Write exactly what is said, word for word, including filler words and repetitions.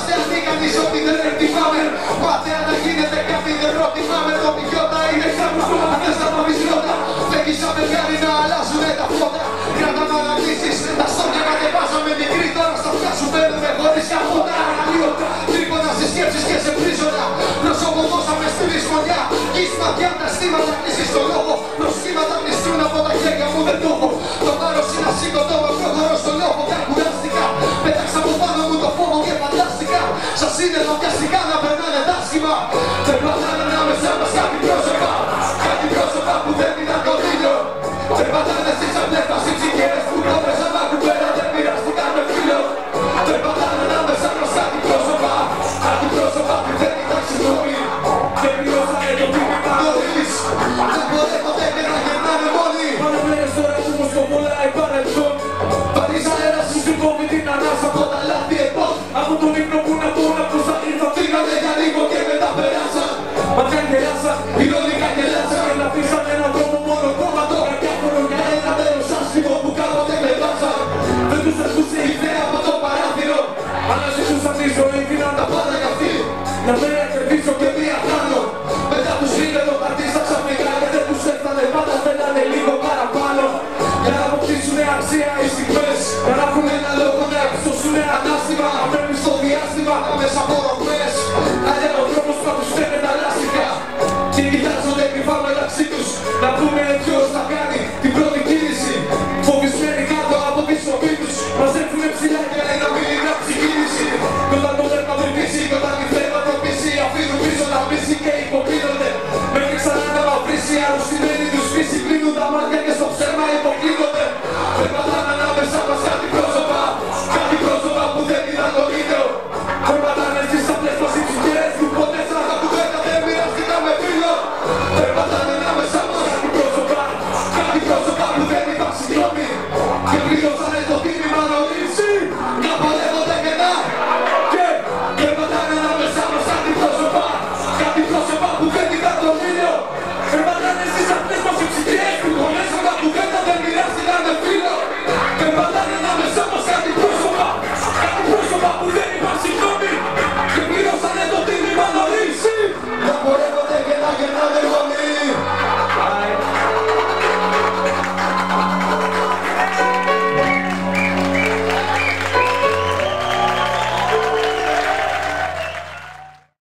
σε αντί κανείς ότι δεν εκτιμάμε. Πατέρα να γίνεται κάτι δεν προτιμάμε. Το πηγιώτα είναι ξάπνος που μαθές να το βυσιώτα. Φεύγεις σαν παιδιά να αλλάζουνε τα φώτα. Κρατάμε αναλύσεις, τα στόχια κατεβάσαμε μικρή. Τώρα στα αυτιά σου παίρνουμε χωρίς καμπότα. Αναλύωτα, τρίποτα σε σκέψεις και σε πρίζωνα. Πρόσωπο δώσαμε στη δυσμονιά. Γης ματιά τα στήματα κλείσεις στο λόγο. Προσχήματα μισθούν από τα χέρια μου δεν το έχω. Το βάρος είναι ασήκωτο με προχωρώ στον λόγο. Δεν κουράστηκα, πέταξα από πάνω μου το φόβο και φαντάστηκα. Σας είναι βιαστικά να περνάνε τα άσχημα. Περπατάνε ανάμεσά μας κάτι πρόσωπα. Κάτι πρόσωπα που δεν είδαν τον ήλιο. Περπατάνε στις αυλές οι ψυχές που κόβεσαν μα κουμπέρα δεν πειραστηκαν με φίλο. Περπατάνε ανάμεσά μας κάτι πρόσωπα. Κάτι πρόσωπα που δεν ήταν συγγνώμη. Και πληρώσανε το τίμημα νωρίς. Δεν μπορεί ποτέ και να γερνάνε μόνοι. Πάνε πλέον τώρα που μου σκοπολάει παρελθόν. Πάρεις αέρα σου στην κόβει την ανάσα από τα λάθη ετών. Από τον ύπνο που να πω να πως θα ήρθα. Φύγανε για λίγο και μετά περάσαν. Ματιά γελάσαν, ηρωνικά γελάσαν. Και να πείσαν έναν δρόμο μόνο κόμμα τώρα. Κι άφωνο για ένα μέρος άσχημο που κάποτε κλεβάσαν. Δεν τους ακούσε η ιδέα από το παράθυρο. Αναζητούσαν τη ζωή, δίναν τα πάντα για αυτή. Να μέρα κερδίσω και μία χάνω. Μετά τους είναι το πατήσαν ξαφνικά και δεν τους έφτανε. Πάντα θέλανε λίγο παραπάνω. Για να αποκτήσουνε αξία οι στιγμές. Να έχουν ένα λόγο να εξωσουνε ανάστημα. Να μένουν στο διάστημα μέσα από ρογμές.